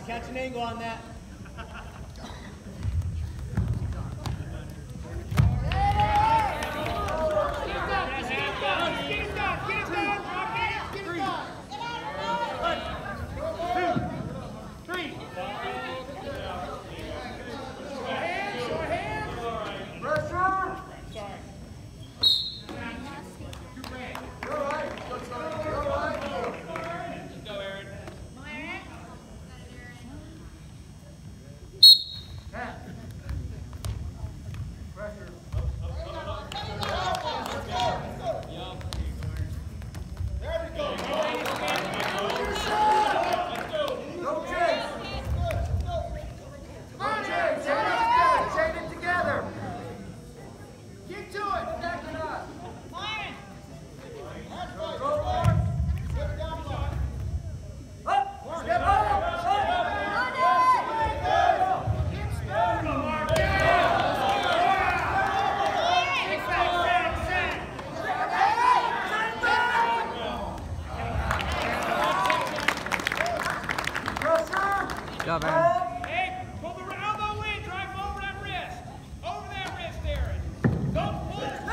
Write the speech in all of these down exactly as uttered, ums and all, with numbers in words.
Catch an angle on that. Good job, Aaron. Hey, pull the elbow in, drive over that wrist. Over that wrist, Aaron. Don't pull it.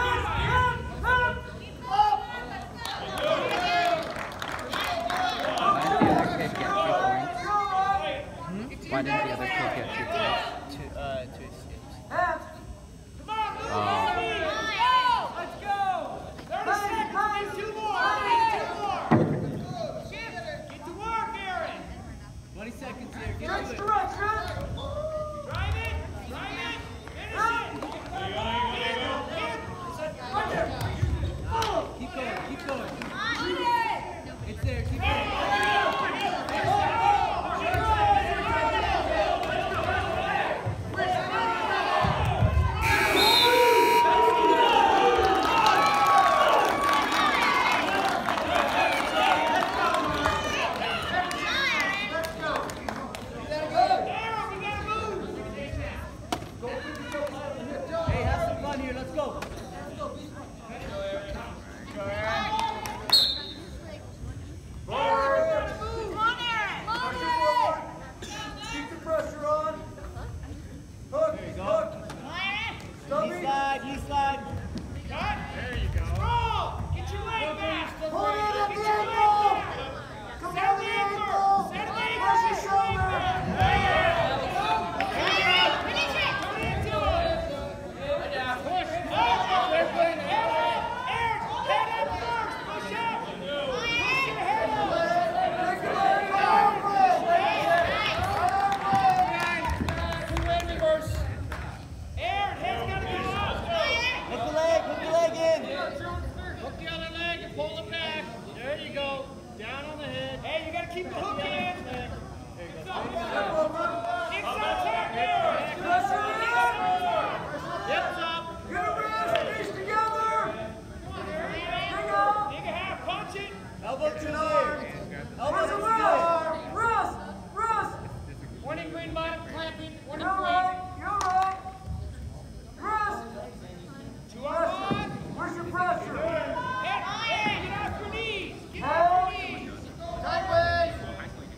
Why didn't the other kid get two points? Two, uh, two escapes. Come on, move. Oh. Let's go. thirty seconds. Need two more. Need two more. Get to work, Aaron. twenty seconds here. Get Drive to it. it. Drive it. Drive it. Finish it. Keep going. Keep going. It's there. Keep going. Hey, have some fun here. Let's go. Keep the pressure on. Hook, hook. Knee slide. Knee slide. Cut. There you go. Roll. Get your leg back. Pull it at Get the your leg ankle. back. Come Set on, the the anchor. ankle. Set the anchor. Press your Get your leg shoulder. back. Turn into it. Push. Oh, Aaron, Aaron, head up first. Push up. Push your head up. Take the leg off. Aaron, head's gotta go up. Hook the leg. Hook the leg in. Hook the other leg and pull it back. There you go. Down on the head. Hey, you gotta keep the hook in. Inside tap, Aaron. Hips up. Get a wrist, knees together. Bring up. Dig a half, punch it. Elbow Get to an the arm. leg. Where's Elbow the to the right leg. arm? Wrist, wrist. One in green bottom, clamping. One in You're green. right, you're right. Wrist. Two on one. Where's your pressure? Head, hey, get off your knees. Get Hold. off your knees. Sideways.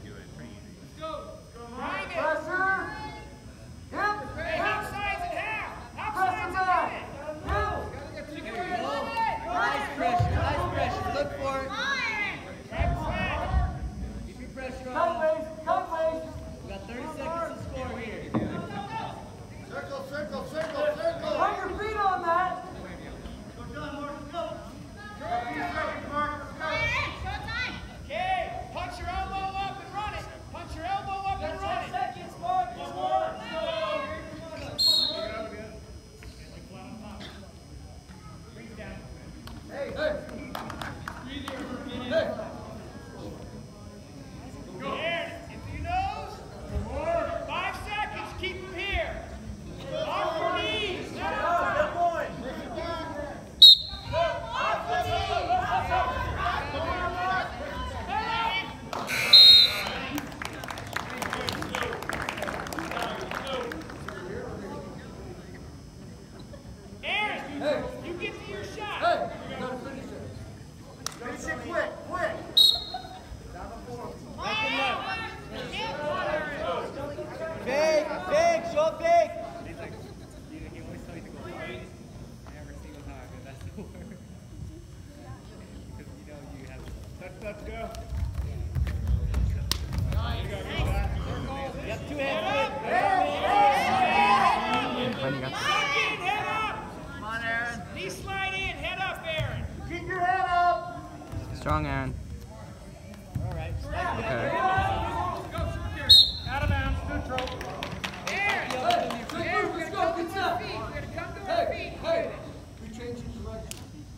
Strong, Aaron. All right. Okay. Out of bounds. Neutral. Hey, let's go, get up. Hey, hey, we changing direction.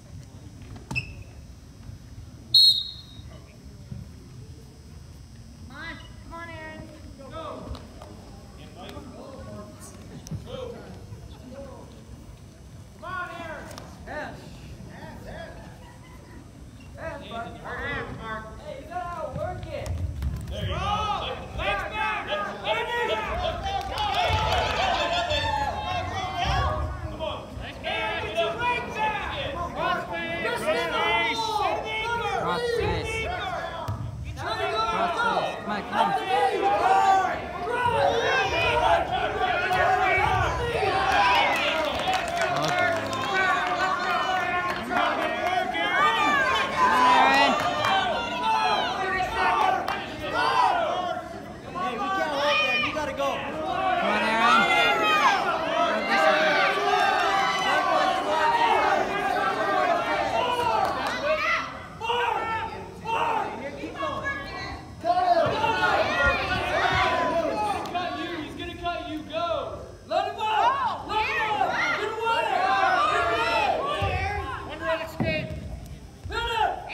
Come on. Come on, Aaron. Come on, Aaron. Hands. Hands, bud. Hands, Mark. Hey, you gotta outwork it. There you go. Legs back. Legs back. Come on. Aaron, get your legs back. Cross face. Cross face. Cross face. Come on, come on.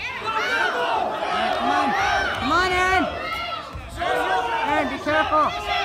Careful!